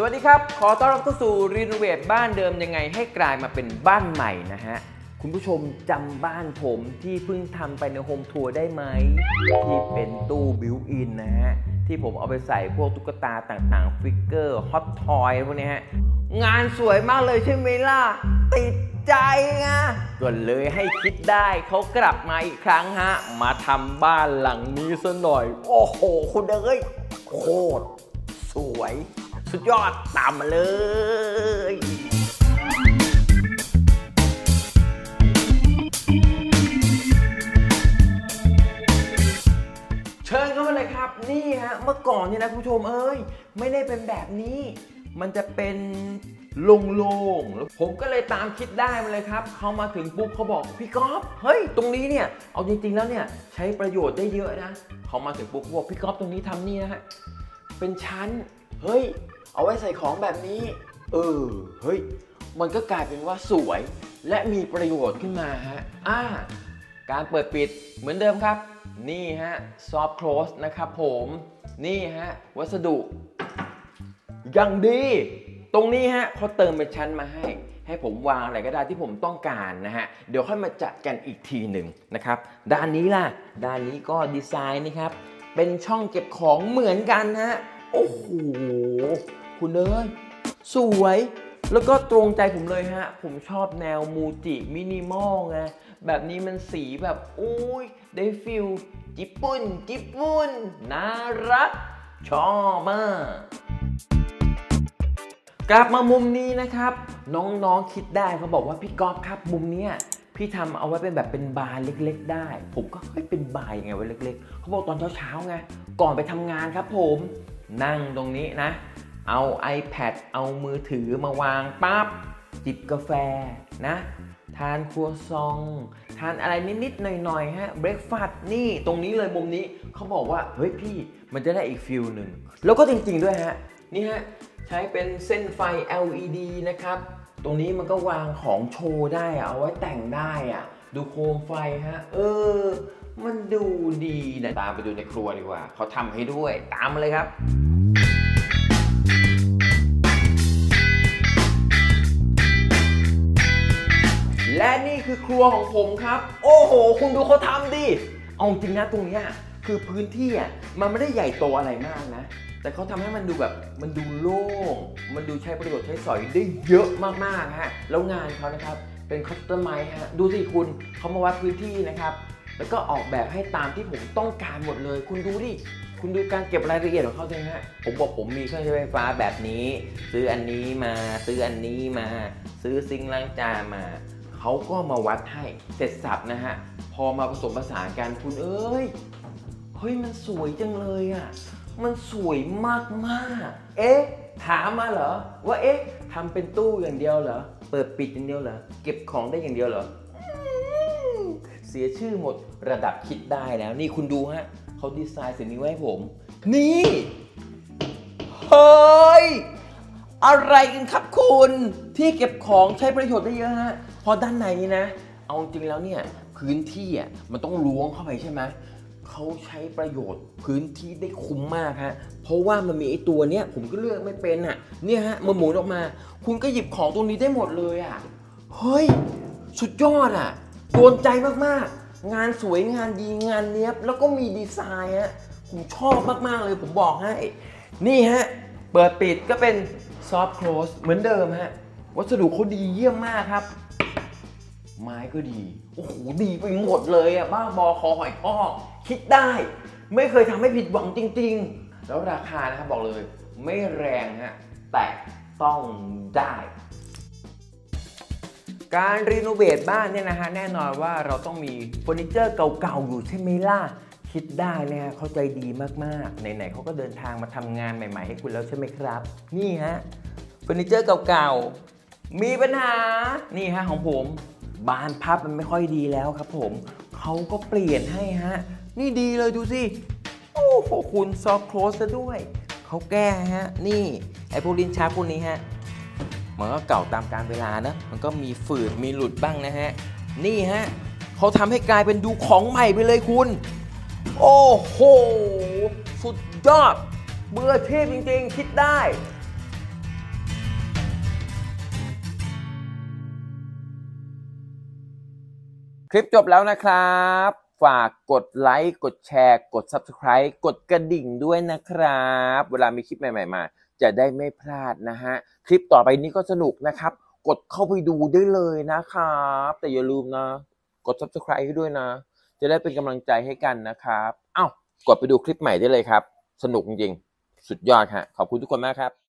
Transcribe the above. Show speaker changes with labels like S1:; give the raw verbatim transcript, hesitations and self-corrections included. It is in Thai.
S1: สวัสดีครับขอต้อนรับเข้าสู่รีโนเวทบ้านเดิมยังไงให้กลายมาเป็นบ้านใหม่นะฮะคุณผู้ชมจำบ้านผมที่เพิ่งทำไปในโฮมทัวร์ได้ไหมที่เป็นตู้บิวอินนะฮะที่ผมเอาไปใส่พวกตุ๊กตาต่างๆฟิกเกอร์ฮอตทอยพวกนี้ฮะงานสวยมากเลยใช่ไหมล่ะติดใจไงก็เลยให้คิดได้เขากลับมาอีกครั้งฮะมาทำบ้านหลังนี้ซะหน่อยโอ้โหคุณเอ้ยโคตรสวยสุดยอดตามมาเลยเชิญเข้ามาเลยครับนี่ฮะเมื่อก่อนเนี่ยนะคุณผู้ชมเอ้ยไม่ได้เป็นแบบนี้มันจะเป็นโล่งๆแล้วผมก็เลยตามคิดได้มาเลยครับเขามาถึงปุ๊บเขาบอกพี่ก๊อฟเฮ้ยตรงนี้เนี่ยเอาจริงๆแล้วเนี่ยใช้ประโยชน์ได้เยอะนะเขามาถึงปุ๊บเขาบอกพี่ก๊อฟตรงนี้ทำนี่นะฮะเป็นชั้นเฮ้ยเอาไว้ใส่ของแบบนี้เออเฮ้ยมันก็กลายเป็นว่าสวยและมีประโยชน์ขึ้นมาฮะอ่าการเปิดปิดเหมือนเดิมครับนี่ฮะซอฟต์โคลสนะครับผมนี่ฮะวัสดุอย่างดีตรงนี้ฮะเขาเติมเป็นชั้นมาให้ให้ผมวางอะไรก็ได้ที่ผมต้องการนะฮะเดี๋ยวค่อยมาจัดกันอีกทีหนึ่งนะครับด้านนี้ล่ะด้านนี้ก็ดีไซน์นี่ครับเป็นช่องเก็บของเหมือนกันฮะโอ้โหคุณเอ้ยสวยแล้วก็ตรงใจผมเลยฮะผมชอบแนวมูจิมินิมอลไงแบบนี้มันสีแบบอุ้ยได้ฟิลญี่ปุ่นญี่ปุ่นน่ารักชอบมากกลับมามุมนี้นะครับน้องๆคิดได้เขาบอกว่าพี่ก๊อฟครับมุมนี้พี่ทำเอาไว้เป็นแบบเป็นบาร์เล็กๆได้ผมก็เฮ้ยเป็นบาร์ยังไงไว้เล็กๆเขาบอกตอนเช้าๆไงก่อนไปทำงานครับผมนั่งตรงนี้นะเอา iPad เอามือถือมาวางปั๊บจิบกาแฟนะทานครัวซองทานอะไรนิดๆหน่อยๆฮะเบรคฟาสต์นี่ตรงนี้เลยมุมนี้เขาบอกว่าเฮ้ยพี่มันจะได้อีกฟิลหนึ่งแล้วก็จริงๆด้วยฮะนี่ฮะใช้เป็นเส้นไฟ แอล อี ดี นะครับตรงนี้มันก็วางของโชว์ได้เอาไว้แต่งได้อะดูโคมไฟฮะเออมันดูดีนะตามไปดูในครัวดีกว่าเขาทำให้ด้วยตามมาเลยครับและนี่คือครัวของผมครับโอ้โหคุณดูเขาทำดิเอาจริงนะตรงนี้คือพื้นที่อ่ะมันไม่ได้ใหญ่โตอะไรมากนะแต่เขาทำให้มันดูแบบมันดูโล่งมันดูใช้ประโยชน์ใช้สอยได้เยอะมากๆฮะแล้วงานเขานะครับเป็นคัสตอมไมซ์ฮะดูสิคุณเขามาวัดพื้นที่นะครับแล้วก็ออกแบบให้ตามที่ผมต้องการหมดเลยคุณดูดิคุณดูการเก็บรายละเอียดของเขาเลยฮะผมบอกผมมีเครื่องใช้ไฟฟ้าแบบนี้ซื้ออันนี้มาซื้ออันนี้มาซื้อซิงค์ล้างจานมาเขาก็มาวัดให้เสร็จสับนะฮะพอมาผสมผสานกันคุณเอ้ยเฮ้ยมันสวยจังเลยอ่ะมันสวยมากมากเอ๊ะถามมาเหรอว่าเอ๊ะทำเป็นตู้อย่างเดียวเหรอเปิดปิดอย่างเดียวเหรอเก็บของได้อย่างเดียวเหรอเสียชื่อหมดระดับคิดได้แล้วนี่คุณดูฮะเขาดีไซน์สิ่งนี้ไว้ให้ผมนี่เฮ้ยอะไรกันครับคุณที่เก็บของใช้ประโยชน์ได้เยอะฮะพอด้านในนี่นะเอาจริงแล้วเนี่ยพื้นที่อ่ะมันต้องล้วงเข้าไปใช่ไหมเขาใช้ประโยชน์พื้นที่ได้คุ้มมากฮะเพราะว่ามันมีไอตัวเนี้ยผมก็เลือกไม่เป็นอ่ะเนี่ยฮะมันหมุนออกมาคุณก็หยิบของตรงนี้ได้หมดเลยอ่ะเฮ้ยสุดยอดอ่ะโดนใจมากๆงานสวยงานดีงานเนี้ยบแล้วก็มีดีไซน์ฮะผมชอบมากๆเลยผมบอกให้นี่ฮะเปิดปิดก็เป็นซอฟต์โคลสเหมือนเดิมฮะวัสดุเขาดีเยี่ยมมากครับไม้ก็ดีโอ้โหดีไปหมดเลยอ่ะบ้าบอคอหอยพอกคิดได้ไม่เคยทำให้ผิดหวังจริงๆแล้วราคานะครับบอกเลยไม่แรงฮะแต่ต้องได้การรีโนเวทบ้านเนี่ยนะฮะแน่นอนว่าเราต้องมีเฟอร์นิเจอร์เก่าๆอยู่ใช่ไหมล่ะคิดได้เลยฮะเข้าใจดีมากๆไหนๆเขาก็เดินทางมาทำงานใหม่ๆให้คุณแล้วใช่ไหมครับนี่ฮะเฟอร์นิเจอร์เก่าๆมีปัญหานี่ฮะของผมบานพับมันไม่ค่อยดีแล้วครับผมเขาก็เปลี่ยนให้ฮะนี่ดีเลยดูสิโอ้โหคุณซอฟต์โคลสซะด้วยเขาแก้ฮะนี่ไอ้พวกลิ้นชักพวกนี้ฮะมันก็เก่าตามกาลเวลานะมันก็มีฝืดมีหลุดบ้างนะฮะนี่ฮะเขาทำให้กลายเป็นดูของใหม่ไปเลยคุณโอ้โหสุดยอดเบื่อเทพจริงๆคิดได้คลิปจบแล้วนะครับฝากกดไลค์กดแชร์กด Subscribe กดกระดิ่งด้วยนะครับเวลามีคลิปใหม่ๆมาจะได้ไม่พลาดนะฮะคลิปต่อไปนี้ก็สนุกนะครับกดเข้าไปดูได้เลยนะครับแต่อย่าลืมนะกด Subscribe ให้ด้วยนะจะได้เป็นกำลังใจให้กันนะครับอ้าวกดไปดูคลิปใหม่ได้เลยครับสนุกจริงๆสุดยอดฮะขอบคุณทุกคนมากครับ